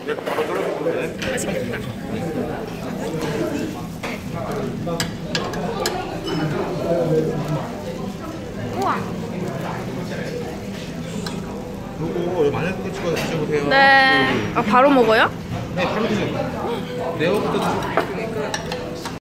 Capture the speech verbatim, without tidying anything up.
네, 바로 썰어서 네. 맛있겠다. 우와. 그리고 마늘 찍어서 드셔보세요. 네. 아 바로 먹어요? 네, 바로 드세요. 네오부터 드셔도 되니까.